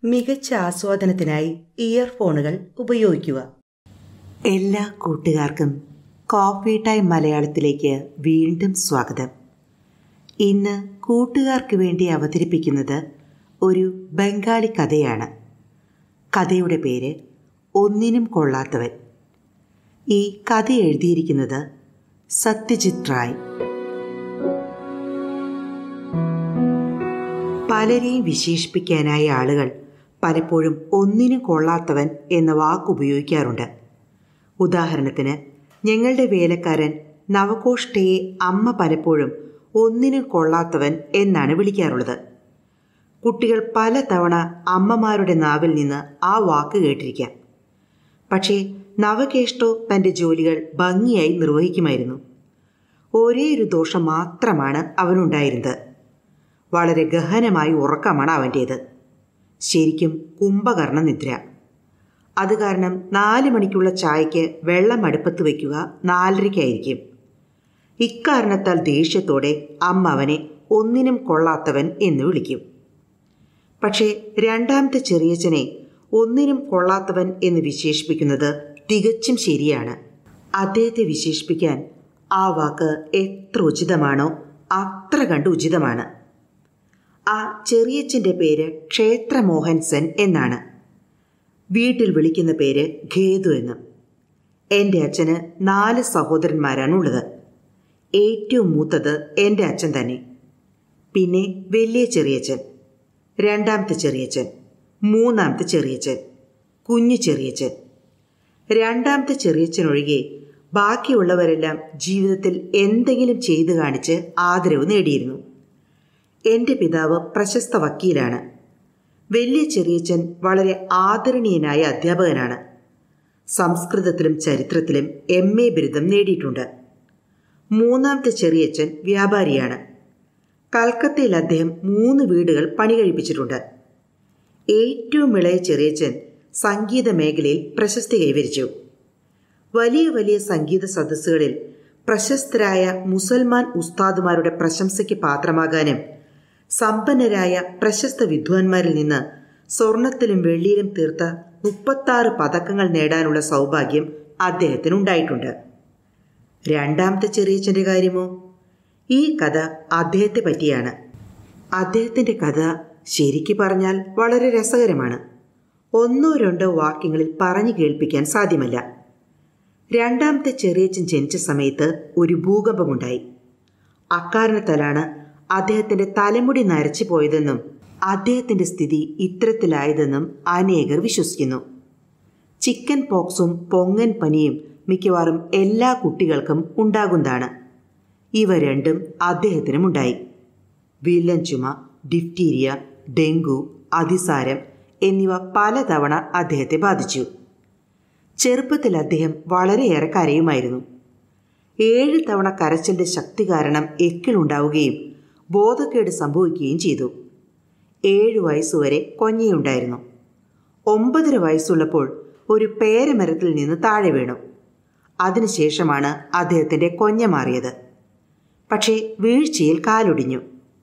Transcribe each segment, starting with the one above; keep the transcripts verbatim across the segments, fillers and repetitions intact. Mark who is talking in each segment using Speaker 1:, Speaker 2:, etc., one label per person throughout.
Speaker 1: മികച്ച ആസ്വാദനത്തിനായി ഇയർഫോണുകൾ ഉപയോഗിക്കുക. എല്ലാ കൂട്ടുകാർക്കും കോഫി ടൈം മലയാളത്തിലേക്ക് വീണ്ടും സ്വാഗതം. ഇന്ന് കൂട്ടുകാർക്ക് വേണ്ടി അവതരിപ്പിക്കുന്നത് ഒരു ബംഗാളി കഥയാണ്. കഥയുടെ പേര് ഒന്നിനും കൊള്ളാത്തവൻ. ഈ കഥ എഴുതിയിരിക്കുന്നത് സത്യജിത് റായ്. പലരെയും വിശേഷിപ്പിക്കാനായി ആളുകൾ പലപ്പോഴും ഒന്നിനും കൊള്ളാത്തവൻ എന്ന വാക്ക് ഉപയോഗിക്കാറുണ്ട്. ഉദാഹരണത്തിന്, ഞങ്ങളുടെ വേലക്കാരൻ നവകോഷ്ടയെ അമ്മ പലപ്പോഴും ഒന്നിനും കൊള്ളാത്തവൻ എന്നാണ് വിളിക്കാറുള്ളത്. കുട്ടികൾ പലതവണ അമ്മമാരുടെ നാവിൽ നിന്ന് ആ വാക്ക് കേട്ടിരിക്കാം. പക്ഷേ നവകേഷ്ടോ തൻ്റെ ജോലികൾ ഭംഗിയായി നിർവഹിക്കുമായിരുന്നു. ഒരേ ഒരു ദോഷം മാത്രമാണ് അവനുണ്ടായിരുന്നത്. വളരെ ഗഹനമായ ഉറക്കമാണ് അവൻ്റേത്. ശരിക്കും കുംഭകർണ നിദ്ര. അത് കാരണം നാല് മണിക്കുള്ള ചായയ്ക്ക് വെള്ളം അടുപ്പത്ത് വയ്ക്കുക നാലരയ്ക്കായിരിക്കും. ഇക്കാരണത്താൽ ദേഷ്യത്തോടെ അമ്മ അവനെ ഒന്നിനും കൊള്ളാത്തവൻ എന്ന് വിളിക്കും. പക്ഷേ രണ്ടാമത്തെ ചെറിയച്ഛനെ ഒന്നിനും കൊള്ളാത്തവൻ എന്ന് വിശേഷിപ്പിക്കുന്നത് തികച്ചും ശരിയാണ്. അദ്ദേഹത്തെ വിശേഷിപ്പിക്കാൻ ആ വാക്ക് എത്ര ഉചിതമാണോ അത്ര കണ്ട് ഉചിതമാണ്. ആ ചെറിയച്ഛൻ്റെ പേര് ക്ഷേത്രമോഹൻ സെൻ എന്നാണ്. വീട്ടിൽ വിളിക്കുന്ന പേര് ഖേദു എന്നും. എൻ്റെ അച്ഛന് നാല് സഹോദരന്മാരാണുള്ളത്. ഏറ്റവും മൂത്തത് എൻ്റെ അച്ഛൻ തന്നെ. പിന്നെ വലിയ ചെറിയച്ഛൻ, രണ്ടാമത്തെ ചെറിയച്ഛൻ, മൂന്നാമത്തെ ചെറിയച്ഛൻ, കുഞ്ഞു ചെറിയച്ഛൻ. രണ്ടാമത്തെ ചെറിയച്ഛനൊഴികെ ബാക്കിയുള്ളവരെല്ലാം ജീവിതത്തിൽ എന്തെങ്കിലും ചെയ്തു കാണിച്ച് ആദരവ് നേടിയിരുന്നു. എൻ്റെ പിതാവ് പ്രശസ്ത വക്കീലാണ്. വലിയ ചെറിയച്ഛൻ വളരെ ആദരണീയനായ അധ്യാപകനാണ്. സംസ്കൃതത്തിലും ചരിത്രത്തിലും എം എ ബിരുദം നേടിയിട്ടുണ്ട്. മൂന്നാമത്തെ ചെറിയച്ഛൻ വ്യാപാരിയാണ്. കൽക്കത്തയിൽ അദ്ദേഹം മൂന്ന് വീടുകൾ പണി കഴിപ്പിച്ചിട്ടുണ്ട്. ഏറ്റവും ഇളയ ചെറിയച്ഛൻ സംഗീത മേഖലയിൽ പ്രശസ്തി കൈവരിച്ചു. വലിയ വലിയ സംഗീത സദസ്സുകളിൽ പ്രശസ്തരായ മുസൽമാൻ ഉസ്താദുമാരുടെ പ്രശംസയ്ക്ക് പാത്രമാകാനും സമ്പന്നരായ പ്രശസ്ത വിദ്വാൻമാരിൽ നിന്ന് സ്വർണത്തിലും വെള്ളിയിലും തീർത്ത മുപ്പത്താറ് പതക്കങ്ങൾ നേടാനുള്ള സൗഭാഗ്യം അദ്ദേഹത്തിനുണ്ടായിട്ടുണ്ട്. രണ്ടാമത്തെ ചെറിയച്ഛൻ്റെ കാര്യമോ? ഈ കഥ അദ്ദേഹത്തെ പറ്റിയാണ്. അദ്ദേഹത്തിൻ്റെ കഥ ശരിക്കു പറഞ്ഞാൽ വളരെ രസകരമാണ്. ഒന്നോ രണ്ടോ വാക്യങ്ങളിൽ പറഞ്ഞു കേൾപ്പിക്കാൻ സാധ്യമല്ല. രണ്ടാമത്തെ ചെറിയച്ഛൻ ജനിച്ച സമയത്ത് ഒരു ഭൂകമ്പമുണ്ടായി. അക്കാരണത്താലാണ് അദ്ദേഹത്തിൻ്റെ തലമുടി നരച്ചു പോയതെന്നും അദ്ദേഹത്തിൻ്റെ സ്ഥിതി ഇത്തരത്തിലായതെന്നും അനേകർ വിശ്വസിക്കുന്നു. ചിക്കൻ പോക്സും പൊങ്ങൻ പനിയും മിക്കവാറും എല്ലാ കുട്ടികൾക്കും ഉണ്ടാകുന്നതാണ്. ഇവ രണ്ടും അദ്ദേഹത്തിനുമുണ്ടായി. വില്ലൻ ചുമ, ഡിഫ്തീരിയ, ഡെങ്കു, അതിസാരം എന്നിവ പലതവണ അദ്ദേഹത്തെ ബാധിച്ചു. ചെറുപ്പത്തിൽ അദ്ദേഹം വളരെയേറെ കരയുമായിരുന്നു. ഏഴ് തവണ കരച്ചിലിൻ്റെ ശക്തി കാരണം എക്കിളുണ്ടാവുകയും ബോധക്കേട് സംഭവിക്കുകയും ചെയ്തു. ഏഴു വയസ്സുവരെ കൊഞ്ഞയുണ്ടായിരുന്നു. ഒമ്പതര വയസ്സുള്ളപ്പോൾ ഒരു പേരമരത്തിൽ നിന്ന് താഴെ വീണു. അതിനുശേഷമാണ് അദ്ദേഹത്തിൻ്റെ കൊഞ്ഞ മാറിയത്. പക്ഷേ വീഴ്ചയിൽ കാലൊടിഞ്ഞു.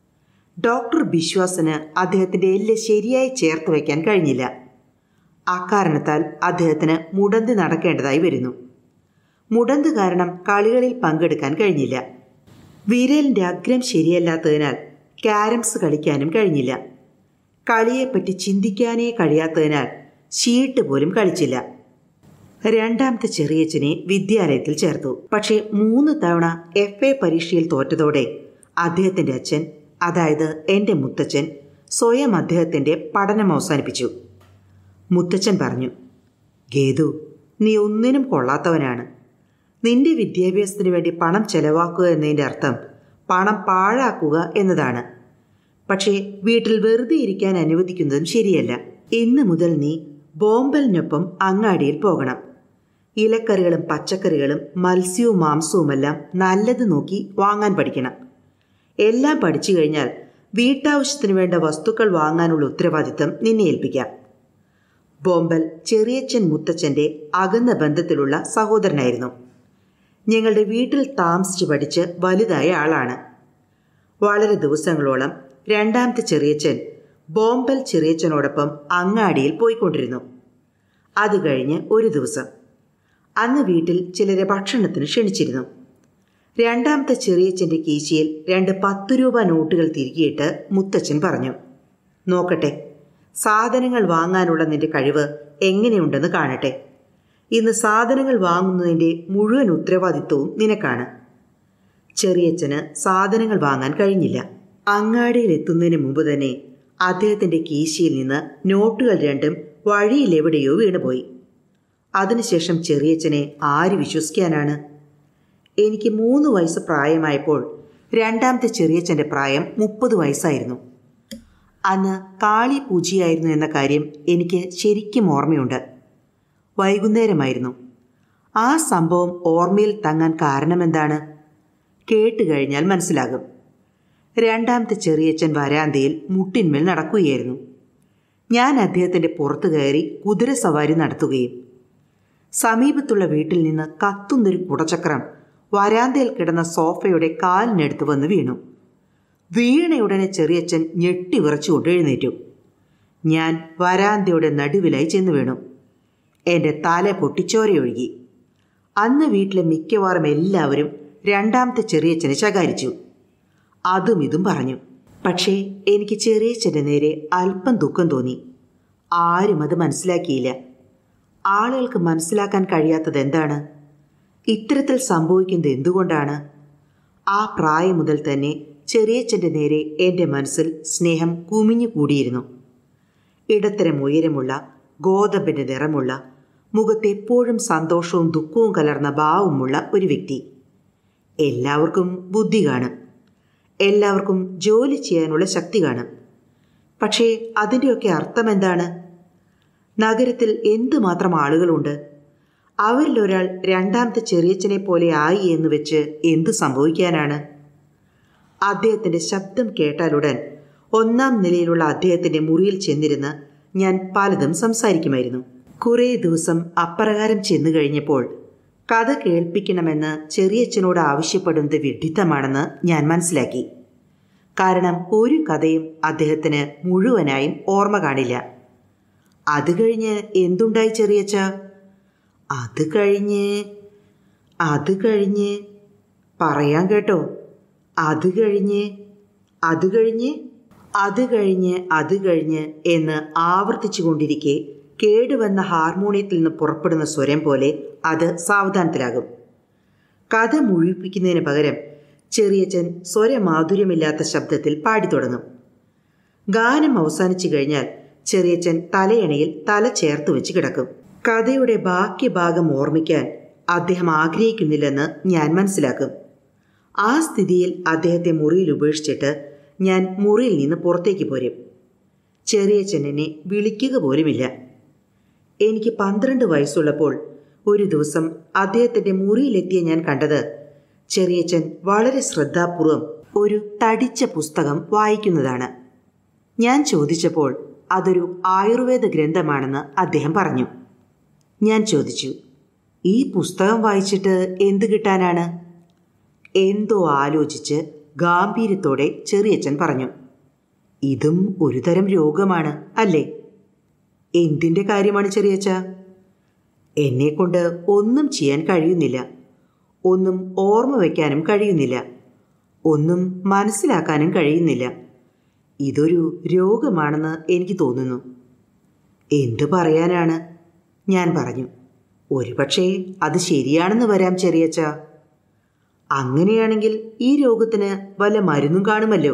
Speaker 1: ഡോക്ടർ ബിശ്വാസിന് അദ്ദേഹത്തിൻ്റെ എല്ല് ശരിയായി ചേർത്ത് വയ്ക്കാൻ കഴിഞ്ഞില്ല. അക്കാരണത്താൽ അദ്ദേഹത്തിന് മുടന്തി നടക്കേണ്ടതായി വരുന്നു. മുടന്ത് കാരണം കളികളിൽ പങ്കെടുക്കാൻ കഴിഞ്ഞില്ല. വിരലിൻ്റെ അഗ്രം ശരിയല്ലാത്തതിനാൽ ക്യാരംസ് കളിക്കാനും കഴിഞ്ഞില്ല. കളിയെപ്പറ്റി ചിന്തിക്കാനേ കഴിയാത്തതിനാൽ ഷീട്ട് പോലും കളിച്ചില്ല. രണ്ടാമത്തെ ചെറിയച്ഛനെ വിദ്യാലയത്തിൽ ചേർത്തു. പക്ഷേ മൂന്ന് തവണ എഫ് എ പരീക്ഷയിൽ തോറ്റതോടെ അദ്ദേഹത്തിൻ്റെ അച്ഛൻ, അതായത് എൻ്റെ മുത്തച്ഛൻ, സ്വയം അദ്ദേഹത്തിൻ്റെ പഠനം അവസാനിപ്പിച്ചു. മുത്തച്ഛൻ പറഞ്ഞു, "ഗേതു, നീ ഒന്നിനും കൊള്ളാത്തവനാണ്. നിന്റെ വിദ്യാഭ്യാസത്തിന് വേണ്ടി പണം ചെലവാക്കുക എന്നതിൻ്റെ അർത്ഥം പണം പാഴാക്കുക എന്നതാണ്. പക്ഷേ വീട്ടിൽ വെറുതെ ഇരിക്കാൻ അനുവദിക്കുന്നതും ശരിയല്ല. ഇന്ന് മുതൽ നീ ബോംബലിനൊപ്പം അങ്ങാടിയിൽ പോകണം. ഇലക്കറികളും പച്ചക്കറികളും മത്സ്യവും മാംസവുമെല്ലാം നല്ലത് നോക്കി വാങ്ങാൻ പഠിക്കണം. എല്ലാം പഠിച്ചു കഴിഞ്ഞാൽ വീട്ടാവശ്യത്തിന് വേണ്ട വസ്തുക്കൾ വാങ്ങാനുള്ള ഉത്തരവാദിത്തം നിന്നെ ഏൽപ്പിക്കാം." ബോംബൽ ചെറിയച്ഛൻ മുത്തച്ഛൻ്റെ അകന്ന ബന്ധത്തിലുള്ള സഹോദരനായിരുന്നു. ഞങ്ങളുടെ വീട്ടിൽ താമസിച്ച് പഠിച്ച് വലുതായ ആളാണ്. വളരെ ദിവസങ്ങളോളം രണ്ടാമത്തെ ചെറിയച്ഛൻ ബോംബൽ ചെറിയച്ഛനോടൊപ്പം അങ്ങാടിയിൽ പോയിക്കൊണ്ടിരുന്നു. അത് കഴിഞ്ഞ് ഒരു ദിവസം അന്ന് വീട്ടിൽ ചിലരെ ഭക്ഷണത്തിന് ക്ഷണിച്ചിരുന്നു. രണ്ടാമത്തെ ചെറിയച്ഛൻ്റെ കീശയിൽ രണ്ട് പത്ത് രൂപ നോട്ടുകൾ തിരികിയിട്ട് മുത്തച്ഛൻ പറഞ്ഞു, നോക്കട്ടെ, സാധനങ്ങൾ വാങ്ങാനുള്ള നിന്റെ കഴിവ് എങ്ങനെയുണ്ടെന്ന് കാണട്ടെ. ഇന്ന് സാധനങ്ങൾ വാങ്ങുന്നതിൻ്റെ മുഴുവൻ ഉത്തരവാദിത്വവും നിനക്കാണ്. ചെറിയച്ഛന് സാധനങ്ങൾ വാങ്ങാൻ കഴിഞ്ഞില്ല. അങ്ങാടിയിൽ എത്തുന്നതിന് മുമ്പ് തന്നെ അദ്ദേഹത്തിൻ്റെ കീശയിൽ നിന്ന് നോട്ടുകൾ രണ്ടും വഴിയിലെവിടെയോ വീണുപോയി. അതിനുശേഷം ചെറിയച്ഛനെ ആര് വിശ്വസിക്കാനാണ്? എനിക്ക് മൂന്ന് വയസ്സ് പ്രായമായപ്പോൾ രണ്ടാമത്തെ ചെറിയച്ഛൻ്റെ പ്രായം മുപ്പത് വയസ്സായിരുന്നു. അന്ന് കാളി പൂജയായിരുന്നു എന്ന കാര്യം എനിക്ക് ശരിക്കും ഓർമ്മയുണ്ട്. വൈകുന്നേരമായിരുന്നു. ആ സംഭവം ഓർമ്മയിൽ തങ്ങാൻ കാരണമെന്താണ്? കേട്ട് കഴിഞ്ഞാൽ മനസ്സിലാകും. രണ്ടാമത്തെ ചെറിയച്ഛൻ വരാന്തയിൽ മുട്ടിന്മേൽ നടക്കുകയായിരുന്നു. ഞാൻ അദ്ദേഹത്തിൻ്റെ പുറത്തു കയറി കുതിരസവാരി നടത്തുകയും സമീപത്തുള്ള വീട്ടിൽ നിന്ന് കത്തുന്നൊരു കുടച്ചക്രം വരാന്തയിൽ കിടന്ന സോഫയുടെ കാലിനടുത്ത് വന്ന് വീണു. വീണയുടനെ ചെറിയച്ഛൻ ഞെട്ടി വിറച്ചുകൊണ്ട് എഴുന്നേറ്റു. ഞാൻ വരാന്തയുടെ നടുവിലായി ചെന്ന് വീണു. എൻ്റെ തല പൊട്ടിച്ചോരയൊഴുകി. അന്ന് വീട്ടിലെ മിക്കവാറും എല്ലാവരും രണ്ടാമത്തെ ചെറിയച്ഛനെ ശകാരിച്ചു, അതും ഇതും പറഞ്ഞു. പക്ഷേ എനിക്ക് ചെറിയച്ഛൻ്റെ നേരെ അല്പം ദുഃഖം തോന്നി. ആരും അത് മനസ്സിലാക്കിയില്ല. ആളുകൾക്ക് മനസ്സിലാക്കാൻ കഴിയാത്തത് എന്താണ്? ഇത്തരത്തിൽ സംഭവിക്കുന്നത് എന്തുകൊണ്ടാണ്? ആ പ്രായം മുതൽ തന്നെ ചെറിയച്ഛൻ്റെ നേരെ എൻ്റെ മനസ്സിൽ സ്നേഹം കുമിഞ്ഞു കൂടിയിരുന്നു. ഇടത്തരം ഉയരമുള്ള, ഗോതമ്പിൻ്റെ നിറമുള്ള, മുഖത്തെപ്പോഴും സന്തോഷവും ദുഃഖവും കലർന്ന ഭാവമുള്ള ഒരു വ്യക്തി. എല്ലാവർക്കും ബുദ്ധി കാണും, എല്ലാവർക്കും ജോലി ചെയ്യാനുള്ള ശക്തി കാണും. പക്ഷേ അതിൻ്റെയൊക്കെ അർത്ഥം എന്താണ്? നഗരത്തിൽ എന്തുമാത്രം ആളുകളുണ്ട്. അവരിലൊരാൾ രണ്ടാമത്തെ ചെറിയച്ഛനെ പോലെ ആയി എന്ന് വെച്ച് എന്തു സംഭവിക്കാനാണ്? അദ്ദേഹത്തിൻ്റെ ശബ്ദം കേട്ടാലുടൻ ഒന്നാം നിലയിലുള്ള അദ്ദേഹത്തിൻ്റെ മുറിയിൽ ചെന്നിരുന്ന് ഞാൻ പലതും സംസാരിക്കുമായിരുന്നു. കുറേ ദിവസം അപ്രകാരം ചെന്നു കഴിഞ്ഞപ്പോൾ കഥ കേൾപ്പിക്കണമെന്ന് ചെറിയച്ഛനോട് ആവശ്യപ്പെടുന്നത് വിഡ്ഢിത്തമാണെന്ന് ഞാൻ മനസ്സിലാക്കി. കാരണം ഒരു കഥയും അദ്ദേഹത്തിന് മുഴുവനായും ഓർമ്മ കാണില്ല. അത് കഴിഞ്ഞ് എന്തുണ്ടായി ചെറിയച്ഛ? അത് കഴിഞ്ഞ് അത് കഴിഞ്ഞ് പറയാൻ കേട്ടോ. അത് കഴിഞ്ഞ് അത് കഴിഞ്ഞ് അത് കഴിഞ്ഞ് അത് കഴിഞ്ഞ് എന്ന് ആവർത്തിച്ചു കൊണ്ടിരിക്കെ കേടുവന്ന ഹാർമോണിയത്തിൽ നിന്ന് പുറപ്പെടുന്ന സ്വരം പോലെ അത് സാവധാനത്തിലാകും. കഥ മുഴുവിപ്പിക്കുന്നതിന് പകരം ചെറിയച്ഛൻ സ്വരമാധുര്യമില്ലാത്ത ശബ്ദത്തിൽ പാടിത്തുടങ്ങും. ഗാനം അവസാനിച്ചു കഴിഞ്ഞാൽ ചെറിയച്ഛൻ തലയണയിൽ തല ചേർത്ത് വെച്ച് കിടക്കും. കഥയുടെ ബാക്കി ഭാഗം ഓർമ്മിക്കാൻ അദ്ദേഹം ആഗ്രഹിക്കുന്നില്ലെന്ന് ഞാൻ മനസ്സിലാക്കും. ആ സ്ഥിതിയിൽ അദ്ദേഹത്തെ മുറിയിൽ ഉപേക്ഷിച്ചിട്ട് ഞാൻ മുറിയിൽ നിന്ന് പുറത്തേക്ക് പോരും. ചെറിയച്ഛൻ എന്നെ വിളിക്കുക പോലുമില്ല. എനിക്ക് പന്ത്രണ്ട് വയസ്സുള്ളപ്പോൾ ഒരു ദിവസം അദ്ദേഹത്തിൻ്റെ മുറിയിലെത്തിയ ഞാൻ കണ്ടത് ചെറിയച്ഛൻ വളരെ ശ്രദ്ധാപൂർവം ഒരു തടിച്ച പുസ്തകം വായിക്കുന്നതാണ്. ഞാൻ ചോദിച്ചപ്പോൾ അതൊരു ആയുർവേദ ഗ്രന്ഥമാണെന്ന് അദ്ദേഹം പറഞ്ഞു. ഞാൻ ചോദിച്ചു, ഈ പുസ്തകം വായിച്ചിട്ട് എന്ത് കിട്ടാനാണ്? എന്തോ ആലോചിച്ച് ഗാംഭീര്യത്തോടെ ചെറിയച്ഛൻ പറഞ്ഞു, ഇതും ഒരു തരം രോഗമാണ് അല്ലേ? എന്തിൻ്റെ കാര്യമാണ് ചെറിയച്ഛ? എന്നെക്കൊണ്ട് ഒന്നും ചെയ്യാൻ കഴിയുന്നില്ല, ഒന്നും ഓർമ്മ വയ്ക്കാനും കഴിയുന്നില്ല, ഒന്നും മനസ്സിലാക്കാനും കഴിയുന്നില്ല. ഇതൊരു രോഗമാണെന്ന് എനിക്ക് തോന്നുന്നു. എന്തു പറയാനാണ്? ഞാൻ പറഞ്ഞു, ഒരുപക്ഷേ അത് ശരിയാണെന്ന് വരാം ചെറിയച്ഛ. അങ്ങനെയാണെങ്കിൽ ഈ രോഗത്തിന് വല്ല മരുന്നും കാണുമല്ലോ.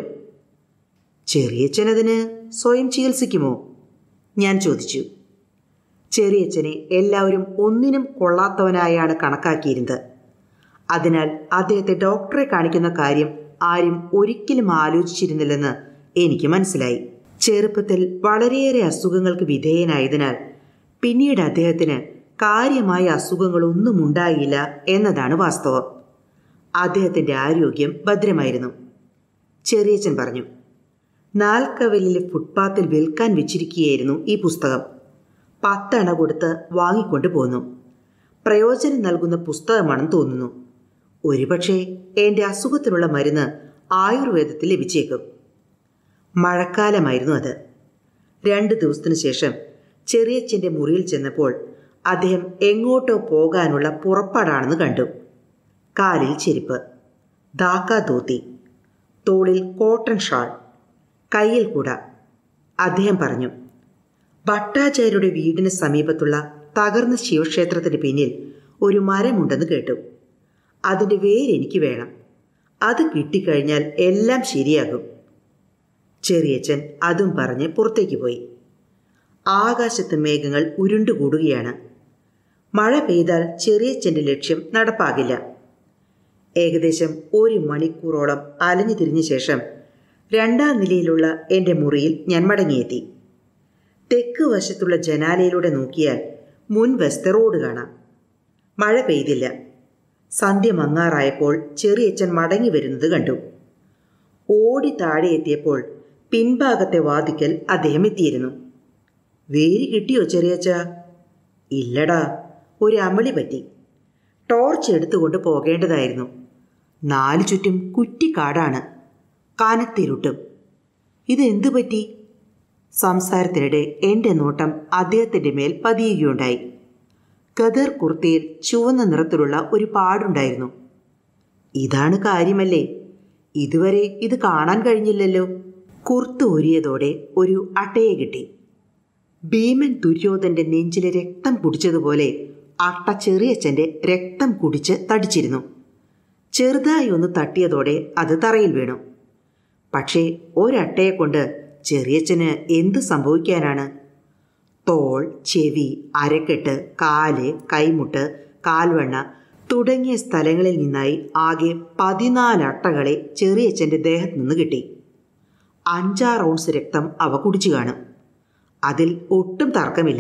Speaker 1: ചെറിയച്ഛനതിന് സ്വയം ചികിത്സിക്കുമോ? ഞാൻ ചോദിച്ചു. ചെറിയച്ഛനെ എല്ലാവരും ഒന്നിനും കൊള്ളാത്തവനായാണ് കണക്കാക്കിയിരുന്നത്. അതിനാൽ അദ്ദേഹത്തെ ഡോക്ടറെ കാണിക്കുന്ന കാര്യം ആരും ഒരിക്കലും ആലോചിച്ചിരുന്നില്ലെന്ന് എനിക്ക് മനസ്സിലായി. ചെറുപ്പത്തിൽ വളരെയേറെ അസുഖങ്ങൾക്ക് വിധേയനായതിനാൽ പിന്നീട് അദ്ദേഹത്തിന് കാര്യമായ അസുഖങ്ങളൊന്നും ഉണ്ടായില്ല എന്നതാണ് വാസ്തവം. അദ്ദേഹത്തിൻ്റെ ആരോഗ്യം ഭദ്രമായിരുന്നു. ചെറിയച്ഛൻ പറഞ്ഞു, നാൽക്കവലിലെ ഫുട്പാത്തിൽ വിൽക്കാൻ വെച്ചിരിക്കുകയായിരുന്നു ഈ പുസ്തകം. പത്തണ കൊടുത്ത് വാങ്ങിക്കൊണ്ട് പോന്നു. പ്രയോജനം നൽകുന്ന പുസ്തകമാണെന്ന് തോന്നുന്നു. ഒരുപക്ഷെ എൻ്റെ അസുഖത്തിനുള്ള മരുന്ന് ആയുർവേദത്തിൽ ലഭിച്ചേക്കും. മഴക്കാലമായിരുന്നു അത്. രണ്ട് ദിവസത്തിനു ശേഷം ചെറിയച്ഛൻ്റെ മുറിയിൽ ചെന്നപ്പോൾ അദ്ദേഹം എങ്ങോട്ടോ പോകാനുള്ള പുറപ്പാടാണെന്ന് കണ്ടു. കാലിൽ ചെരുപ്പ്, ധാക്ക ധോത്തി, തോളിൽ കോട്ടൺ ഷാൾ, കയ്യിൽ കുട. അദ്ദേഹം പറഞ്ഞു, ഭട്ടാചാര്യരുടെ വീടിന് സമീപത്തുള്ള തകർന്ന ശിവക്ഷേത്രത്തിന് പിന്നിൽ ഒരു മരമുണ്ടെന്ന് കേട്ടു. അതിൻ്റെ വേരെനിക്ക് വേണം. അത് കിട്ടിക്കഴിഞ്ഞാൽ എല്ലാം ശരിയാകും. ചെറിയച്ഛൻ അതും പറഞ്ഞ് പുറത്തേക്ക് പോയി. ആകാശത്ത് മേഘങ്ങൾ ഉരുണ്ടുകൂടുകയാണ്. മഴ പെയ്താൽ ചെറിയച്ഛൻ്റെ ലക്ഷ്യം നടപ്പാകില്ല. ഏകദേശം ഒരു മണിക്കൂറോളം അലഞ്ഞു തിരിഞ്ഞ ശേഷം രണ്ടാം നിലയിലുള്ള എൻ്റെ മുറിയിൽ ഞാൻ മടങ്ങിയെത്തി. തെക്ക് വശത്തുള്ള ജനാലയിലൂടെ നോക്കിയാൽ മുൻവശത്തെ റോഡ് കാണാം. മഴ പെയ്തില്ല. സന്ധ്യ മങ്ങാറായപ്പോൾ ചെറിയച്ഛൻ മടങ്ങി വരുന്നത് കണ്ടു. ഓടി താഴെ എത്തിയപ്പോൾ പിൻഭാഗത്തെ വാതിക്കൽ അദ്ദേഹം എത്തിയിരുന്നു. വേര് കിട്ടിയോ ചെറിയച്ഛ? ഇല്ലടാ, ഒരു അമളി പറ്റി. ടോർച്ച് എടുത്തുകൊണ്ട് പോകേണ്ടതായിരുന്നു. നാലു ചുറ്റും കുറ്റിക്കാടാണ്, കാനത്തിരുട്ടും. ഇതെന്തു പറ്റി? സംസാരത്തിനിടെ എൻ്റെ നോട്ടം അദ്ദേഹത്തിൻ്റെ മേൽ പതിയുകയുണ്ടായി. ഖദർ കുർത്തയിൽ ചുവന്ന നിറത്തിലുള്ള ഒരു പാടുണ്ടായിരുന്നു. ഇതാണ് കാര്യമല്ലേ? ഇതുവരെ ഇത് കാണാൻ കഴിഞ്ഞില്ലല്ലോ. കുർത്ത ഊരിയതോടെ ഒരു അട്ടയെ കിട്ടി. ഭീമൻ ദുര്യോധൻ്റെ നെഞ്ചിലെ രക്തം കുടിച്ചതുപോലെ അട്ട ചെറിയച്ഛൻ്റെ രക്തം കുടിച്ച് തടിച്ചിരുന്നു. ചെറുതായി ഒന്ന് തട്ടിയതോടെ അത് തറയിൽ വീണു. പക്ഷേ ഒരട്ടയെ കൊണ്ട് ചെറിയച്ഛന് എന്ത് സംഭവിക്കാനാണ്? തോൾ, ചെവി, അരക്കെട്ട്, കാല്, കൈമുട്ട്, കാൽവണ്ണ തുടങ്ങിയ സ്ഥലങ്ങളിൽ നിന്നായി ആകെ പതിനാല് അട്ടകളെ ചെറിയച്ഛൻ്റെ ദേഹത്തു നിന്ന് കിട്ടി. അഞ്ചാറ് ഔൺസ് രക്തം അവ കുടിച്ചു കാണും. അതിൽ ഒട്ടും തർക്കമില്ല.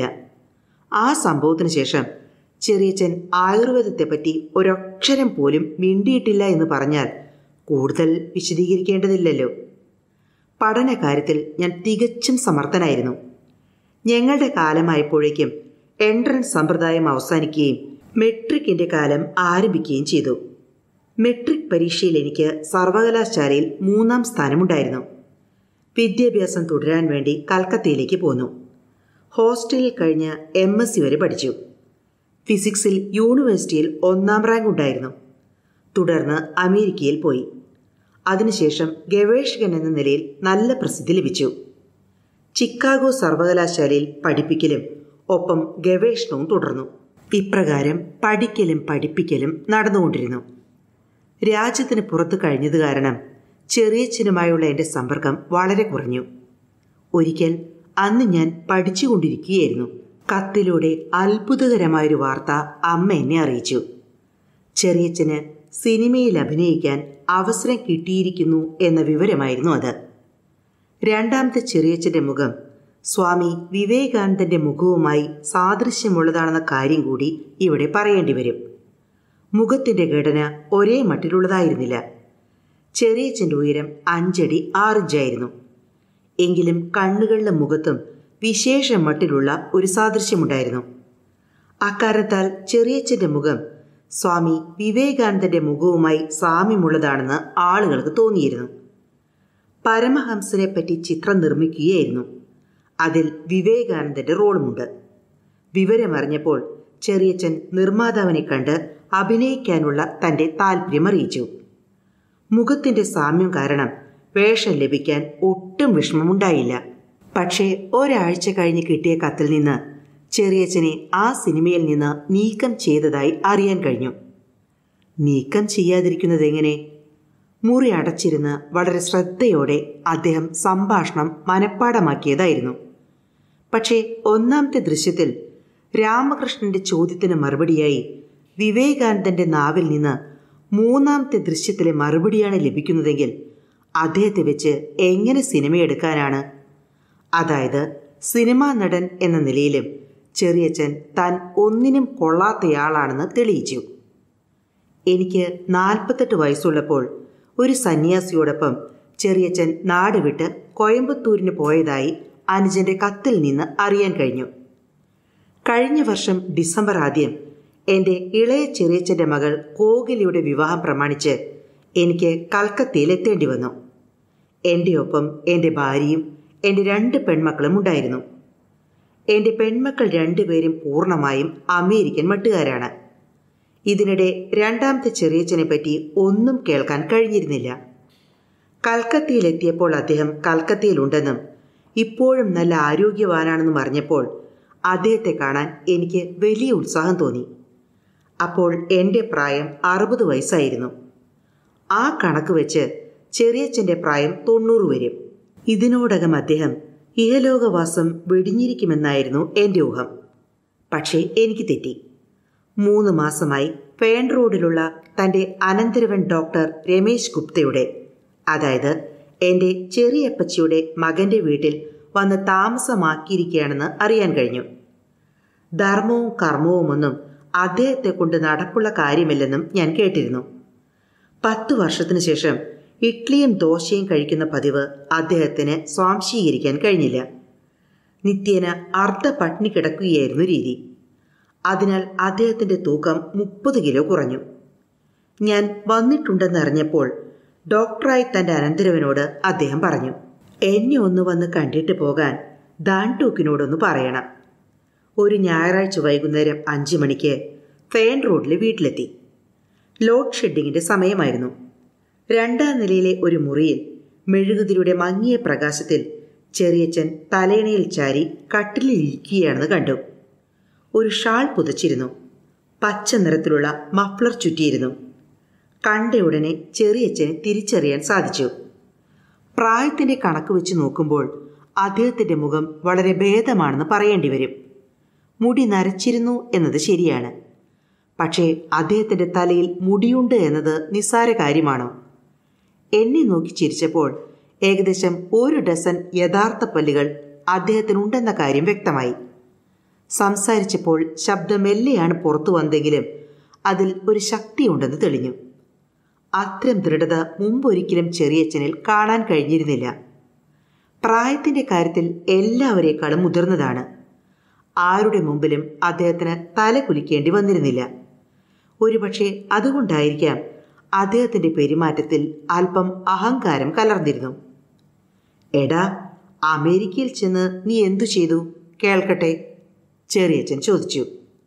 Speaker 1: ആ സംഭവത്തിന് ശേഷം ചെറിയച്ഛൻ ആയുർവേദത്തെപ്പറ്റി ഒരക്ഷരം പോലും മിണ്ടിയിട്ടില്ല എന്ന് പറഞ്ഞാൽ കൂടുതൽ വിശദീകരിക്കേണ്ടതില്ലല്ലോ. പഠനകാര്യത്തിൽ ഞാൻ തികച്ചും സമർത്ഥനായിരുന്നു. ഞങ്ങളുടെ കാലമായപ്പോഴേക്കും എൻട്രൻസ് സമ്പ്രദായം അവസാനിക്കുകയും മെട്രിക്കിൻ്റെ കാലം ആരംഭിക്കുകയും ചെയ്തു. മെട്രിക് പരീക്ഷയിൽ എനിക്ക് സർവകലാശാലയിൽ മൂന്നാം സ്ഥാനമുണ്ടായിരുന്നു. വിദ്യാഭ്യാസം തുടരാൻ വേണ്ടി കൽക്കത്തയിലേക്ക് പോന്നു. ഹോസ്റ്റലിൽ കഴിഞ്ഞ് എം എസ് സി വരെ പഠിച്ചു. ഫിസിക്സിൽ യൂണിവേഴ്സിറ്റിയിൽ ഒന്നാം റാങ്ക് ഉണ്ടായിരുന്നു. തുടർന്ന് അമേരിക്കയിൽ പോയി. അതിനുശേഷം ഗവേഷകൻ എന്ന നിലയിൽ നല്ല പ്രസിദ്ധി ലഭിച്ചു. ചിക്കാഗോ സർവകലാശാലയിൽ പഠിപ്പിക്കലും ഒപ്പം ഗവേഷണവും തുടർന്നു. ഇപ്രകാരം പഠിക്കലും പഠിപ്പിക്കലും നടന്നുകൊണ്ടിരുന്നു. രാജ്യത്തിന് പുറത്തു കഴിഞ്ഞത് കാരണം ചെറിയച്ഛനുമായുള്ള എൻ്റെ സമ്പർക്കം വളരെ കുറഞ്ഞു. ഒരിക്കൽ അന്ന് ഞാൻ പഠിച്ചുകൊണ്ടിരിക്കുകയായിരുന്നു. കത്തിലൂടെ അത്ഭുതകരമായൊരു വാർത്ത അമ്മ എന്നെ അറിയിച്ചു. ചെറിയച്ഛന് സിനിമയിൽ അഭിനയിക്കാൻ അവസരം കിട്ടിയിരിക്കുന്നു എന്ന വിവരമായിരുന്നു അത്. രണ്ടാമത്തെ ചെറിയച്ഛൻ്റെ മുഖം സ്വാമി വിവേകാനന്ദൻ്റെ മുഖവുമായി സാദൃശ്യമുള്ളതാണെന്ന കാര്യം കൂടി ഇവിടെ പറയേണ്ടി വരും. മുഖത്തിൻ്റെ ഘടന ഒരേ മട്ടിലുള്ളതായിരുന്നില്ല. ചെറിയച്ഛൻ്റെ ഉയരം അഞ്ചടി ആറിഞ്ചായിരുന്നു. എങ്കിലും കണ്ണുകളുടെ മുഖത്തും വിശേഷ മട്ടിലുള്ള ഒരു സാദൃശ്യമുണ്ടായിരുന്നു. അക്കാരണത്താൽ ചെറിയച്ഛൻ്റെ മുഖം സ്വാമി വിവേകാനന്ദൻ്റെ മുഖവുമായി സാമ്യമുള്ളതാണെന്ന് ആളുകൾക്ക് തോന്നിയിരുന്നു. പരമഹംസനെ പറ്റി ചിത്രം നിർമ്മിക്കുകയായിരുന്നു. അതിൽ വിവേകാനന്ദൻ്റെ റോളുമുണ്ട്. വിവരമറിഞ്ഞപ്പോൾ ചെറിയച്ഛൻ നിർമ്മാതാവിനെ കണ്ട് അഭിനയിക്കാനുള്ള തൻ്റെ താല്പര്യം അറിയിച്ചു. മുഖത്തിൻ്റെ സാമ്യം കാരണം വേഷം ലഭിക്കാൻ ഒട്ടും വിഷമമുണ്ടായില്ല. പക്ഷേ ഒരാഴ്ച കഴിഞ്ഞ് കിട്ടിയ കത്തിൽ നിന്ന് ചെറിയച്ഛനെ ആ സിനിമയിൽ നിന്ന് നീക്കം ചെയ്തതായി അറിയാൻ കഴിഞ്ഞു. നീക്കം ചെയ്യാതിരിക്കുന്നതെങ്ങനെ? മുറി അടച്ചിരുന്ന് വളരെ ശ്രദ്ധയോടെ അദ്ദേഹം സംഭാഷണം മനഃപ്പാടമാക്കിയതായിരുന്നു. പക്ഷേ ഒന്നാമത്തെ ദൃശ്യത്തിൽ രാമകൃഷ്ണന്റെ ചോദ്യത്തിന് മറുപടിയായി വിവേകാനന്ദന്റെ നാവിൽ നിന്ന് മൂന്നാമത്തെ ദൃശ്യത്തിലെ മറുപടിയാണ് ലഭിക്കുന്നതെങ്കിൽ അദ്ദേഹത്തെ വെച്ച് എങ്ങനെ സിനിമയെടുക്കാനാണ്? അതായത് സിനിമാ നടൻ എന്ന നിലയിലും ചെറിയച്ഛൻ താൻ ഒന്നിനും കൊള്ളാത്തയാളാണെന്ന് തെളിയിച്ചു. എനിക്ക് നാൽപ്പത്തെട്ട് വയസ്സുള്ളപ്പോൾ ഒരു സന്യാസിയോടൊപ്പം ചെറിയച്ഛൻ നാട് വിട്ട് കോയമ്പത്തൂരിന് പോയതായി അനുജന്റെ കത്തിൽ നിന്ന് അറിയാൻ കഴിഞ്ഞു. കഴിഞ്ഞ വർഷം ഡിസംബർ ആദ്യം എൻ്റെ ഇളയ ചെറിയച്ഛൻ്റെ മകൾ കോകിലയുടെ വിവാഹം പ്രമാണിച്ച് എനിക്ക് കൽക്കത്തയിൽ എത്തേണ്ടി വന്നു. എൻ്റെ ഒപ്പം എൻ്റെ ഭാര്യയും എൻ്റെ രണ്ട് പെൺമക്കളും ഉണ്ടായിരുന്നു. എൻ്റെ പെൺമക്കൾ രണ്ടുപേരും പൂർണ്ണമായും അമേരിക്കൻ മട്ടുകാരാണ്. ഇതിനിടെ രണ്ടാമത്തെ ചെറിയച്ഛനെ പറ്റി ഒന്നും കേൾക്കാൻ കഴിഞ്ഞിരുന്നില്ല. കൽക്കത്തയിലെത്തിയപ്പോൾ അദ്ദേഹം കൽക്കത്തയിലുണ്ടെന്നും ഇപ്പോഴും നല്ല ആരോഗ്യവാനാണെന്നും അറിഞ്ഞപ്പോൾ അദ്ദേഹത്തെ കാണാൻ എനിക്ക് വലിയ ഉത്സാഹം തോന്നി. അപ്പോൾ എൻ്റെ പ്രായം അറുപത് വയസ്സായിരുന്നു. ആ കണക്ക് വെച്ച് ചെറിയച്ഛൻ്റെ പ്രായം തൊണ്ണൂറ് വരും. ഇതിനോടകം അദ്ദേഹം ഇഹലോകവാസം വെടിഞ്ഞിരിക്കുമെന്നായിരുന്നു എൻ്റെ ഊഹം. പക്ഷേ എനിക്ക് തെറ്റി. മൂന്ന് മാസമായി പേൺ റോഡിലുള്ള തൻ്റെ അനന്തരവൻ ഡോക്ടർ രമേശ് ഗുപ്തയുടെ, അതായത് എൻ്റെ ചെറിയപ്പച്ചിയുടെ മകൻ്റെ വീട്ടിൽ വന്ന് താമസമാക്കിയിരിക്കുകയാണെന്ന് അറിയാൻ കഴിഞ്ഞു. ധർമ്മവും കർമ്മവുമൊന്നും അദ്ദേഹത്തെ കൊണ്ട് നടപ്പുള്ള കാര്യമില്ലെന്നും ഞാൻ കേട്ടിരുന്നു. പത്തു വർഷത്തിനു ശേഷം ഇഡ്ലിയും ദോശയും കഴിക്കുന്ന പതിവ് അദ്ദേഹത്തിന് സ്വാംശീകരിക്കാൻ കഴിഞ്ഞില്ല. നിത്യേന അർദ്ധ പട്ടിണി കിടക്കുകയായിരുന്നു രീതി. അതിനാൽ അദ്ദേഹത്തിൻ്റെ തൂക്കം മുപ്പത് കിലോ കുറഞ്ഞു. ഞാൻ വന്നിട്ടുണ്ടെന്നറിഞ്ഞപ്പോൾ ഡോക്ടറായി തൻ്റെ അനന്തരവനോട് അദ്ദേഹം പറഞ്ഞു, എന്നെ ഒന്ന് വന്ന് കണ്ടിട്ട് പോകാൻ ദാൻടൂക്കിനോടൊന്ന് പറയണം. ഒരു ഞായറാഴ്ച വൈകുന്നേരം അഞ്ച് മണിക്ക് ഫേൺ റോഡിലെ വീട്ടിലെത്തി. ലോഡ് ഷെഡിങ്ങിൻ്റെ സമയമായിരുന്നു. രണ്ടാം നിലയിലെ ഒരു മുറിയിൽ മെഴുകുതിരിയുടെ മങ്ങിയ പ്രകാശത്തിൽ ചെറിയച്ഛൻ തലയണയിൽ ചാരി കട്ടിലിരിക്കുകയാണെന്ന് കണ്ടു. ഒരു ഷാൾ പുതച്ചിരുന്നു. പച്ച നിറത്തിലുള്ള മഫ്ലർ ചുറ്റിയിരുന്നു. കണ്ട ഉടനെ ചെറിയച്ഛനെ തിരിച്ചറിയാൻ സാധിച്ചു. പ്രായത്തിൻ്റെ കണക്ക് വെച്ച് നോക്കുമ്പോൾ അദ്ദേഹത്തിൻ്റെ മുഖം വളരെ ഭേദമാണെന്ന് പറയേണ്ടി വരും. മുടി നരച്ചിരുന്നു എന്നത് ശരിയാണ്. പക്ഷേ അദ്ദേഹത്തിൻ്റെ തലയിൽ മുടിയുണ്ട് എന്നത് നിസ്സാര കാര്യമാണോ? എന്നെ നോക്കി ചിരിച്ചപ്പോൾ ഏകദേശം ഒരു ഡസൻ യഥാർത്ഥ പല്ലുകൾ അദ്ദേഹത്തിനുണ്ടെന്ന കാര്യം വ്യക്തമായി. സംസാരിച്ചപ്പോൾ ശബ്ദം മെല്ലെയാണ് പുറത്തു വന്നെങ്കിലും അതിൽ ഒരു ശക്തിയുണ്ടെന്ന് തെളിഞ്ഞു. അത്തരം ദൃഢത മുമ്പൊരിക്കലും ചെറിയച്ഛനിൽ കാണാൻ കഴിഞ്ഞിരുന്നില്ല. പ്രായത്തിൻ്റെ കാര്യത്തിൽ എല്ലാവരേക്കാളും മുതിർന്നതാണ്. ആരുടെ മുമ്പിലും അദ്ദേഹത്തിന് തല കുലിക്കേണ്ടി വന്നിരുന്നില്ല. ഒരുപക്ഷെ അതുകൊണ്ടായിരിക്കാം അദ്ദേഹത്തിൻ്റെ പെരുമാറ്റത്തിൽ അല്പം അഹങ്കാരം കലർന്നിരുന്നു. എടാ, അമേരിക്കയിൽ ചെന്ന് നീ എന്തു ചെയ്തു കേൾക്കട്ടെ? ചെറിയച്ഛൻ ചോദിച്ചു.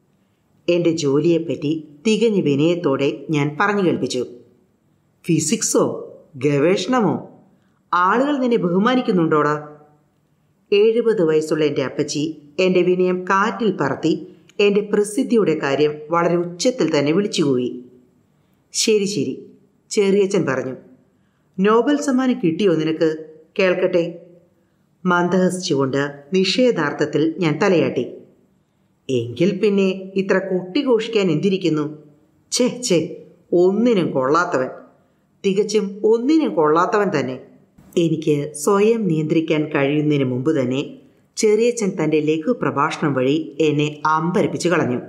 Speaker 1: എൻ്റെ ജോലിയെപ്പറ്റി തികഞ്ഞ വിനയത്തോടെ ഞാൻ പറഞ്ഞു കേൾപ്പിച്ചു. ഫിസിക്സോ ഗവേഷണമോ? ആളുകൾ നിന്നെ ബഹുമാനിക്കുന്നുണ്ടോടാ? എഴുപത് വയസ്സുള്ള എൻ്റെ അപ്പച്ചി എൻ്റെ വിനയം കാറ്റിൽ പറത്തി എൻ്റെ പ്രസിദ്ധിയുടെ കാര്യം വളരെ ഉച്ചത്തിൽ തന്നെ വിളിച്ചുകൂവി. ശരി ശരി, ചെറിയച്ഛൻ പറഞ്ഞു. നോബൽ സമ്മാനം കിട്ടിയോ നിനക്ക് കേൾക്കട്ടെ? മന്ദഹസിച്ചുകൊണ്ട് നിഷേധാർത്ഥത്തിൽ ഞാൻ തലയാട്ടി. എങ്കിൽ പിന്നെ ഇത്ര കൊട്ടിഘോഷിക്കാൻ എന്തിരിക്കുന്നു? ഛേ ഛേ, ഒന്നിനും കൊള്ളാത്തവൻ, തികച്ചും ഒന്നിനും കൊള്ളാത്തവൻ തന്നെ. എനിക്ക് സ്വയം നിയന്ത്രിക്കാൻ കഴിയുന്നതിന് മുമ്പ് തന്നെ ചെറിയച്ഛൻ തൻ്റെ ലഘു പ്രഭാഷണം വഴി എന്നെ അമ്പരപ്പിച്ചു കളഞ്ഞു.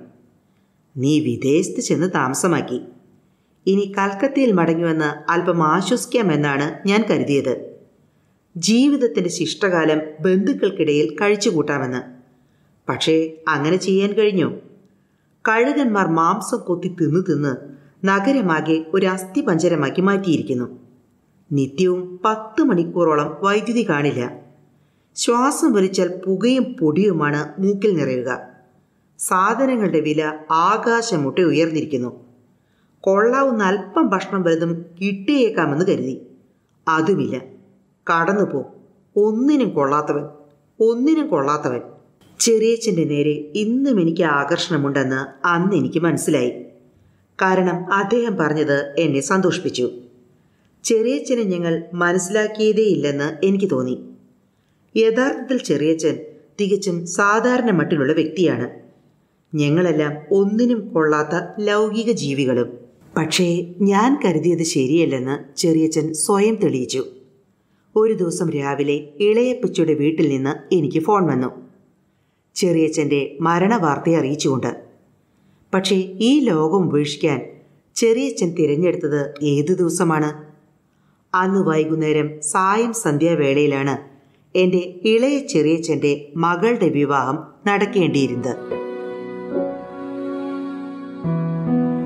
Speaker 1: നീ വിദേശത്ത് ചെന്ന് താമസമാക്കി. ഇനി കൽക്കത്തയിൽ മടങ്ങിവന്ന് അല്പം ആശ്വസിക്കാമെന്നാണ് ഞാൻ കരുതിയത്. ജീവിതത്തിൻ്റെ ശിഷ്ടകാലം ബന്ധുക്കൾക്കിടയിൽ കഴിച്ചുകൂട്ടാമെന്ന്. പക്ഷേ അങ്ങനെ ചെയ്യാൻ കഴിഞ്ഞോ? കഴുകന്മാർ മാംസം കൊത്തി തിന്ന് തിന്ന് നഗരമാകെ ഒരു അസ്ഥിപഞ്ജരമാക്കി മാറ്റിയിരിക്കുന്നു. നിത്യവും പത്ത് മണിക്കൂറോളം വൈദ്യുതി കാണില്ല. ശ്വാസം വലിച്ചാൽ പുകയും പൊടിയുമാണ് മൂക്കിൽ നിറയുക. സാധനങ്ങളുടെ വില ആകാശമുട്ട ഉയർന്നിരിക്കുന്നു. കൊള്ളാവുന്ന അല്പം ഭക്ഷണം വലുതും കിട്ടിയേക്കാമെന്ന് കരുതി. അതുമില്ല. കടന്നുപോ, ഒന്നിനും കൊള്ളാത്തവൻ, ഒന്നിനും കൊള്ളാത്തവൻ. ചെറിയച്ഛൻ്റെ നേരെ ഇന്നും എനിക്ക് ആകർഷണമുണ്ടെന്ന് അന്ന് എനിക്ക് മനസ്സിലായി. കാരണം അദ്ദേഹം പറഞ്ഞത് എന്നെ സന്തോഷിപ്പിച്ചു. ചെറിയച്ഛനെ ഞങ്ങൾ മനസ്സിലാക്കിയതേയില്ലെന്ന് എനിക്ക് തോന്നി. യഥാർത്ഥത്തിൽ ചെറിയച്ഛൻ തികച്ചും സാധാരണ മട്ടിലുള്ള വ്യക്തിയാണ്. ഞങ്ങളെല്ലാം ഒന്നിനും കൊള്ളാത്ത ലൗകിക ജീവികളും. പക്ഷേ ഞാൻ കരുതിയത് ശരിയല്ലെന്ന് ചെറിയച്ഛൻ സ്വയം തെളിയിച്ചു. ഒരു ദിവസം രാവിലെ ഇളയപ്പച്ചിയുടെ വീട്ടിൽ നിന്ന് എനിക്ക് ഫോൺ വന്നു, ചെറിയച്ഛൻ്റെ മരണവാർത്തയെ അറിയിച്ചുകൊണ്ട്. പക്ഷേ ഈ ലോകം ഉപേക്ഷിക്കാൻ ചെറിയച്ഛൻ തിരഞ്ഞെടുത്തത് ഏതു ദിവസമാണ്? അന്ന് വൈകുന്നേരം സായം സന്ധ്യാവേളയിലാണ് എൻ്റെ ഇളയ ചെറിയച്ഛൻ്റെ മകളുടെ വിവാഹം നടക്കേണ്ടിയിരുന്നത്.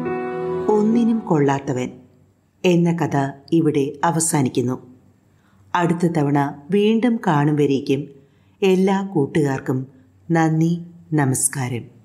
Speaker 1: ഒന്നിനും കൊള്ളാത്തവൻ എന്ന കഥ ഇവിടെ അവസാനിക്കുന്നു. അടുത്ത തവണ വീണ്ടും കാണും വരേക്കും എല്ലാ കൂട്ടുകാർക്കും നന്ദി, നമസ്കാരം.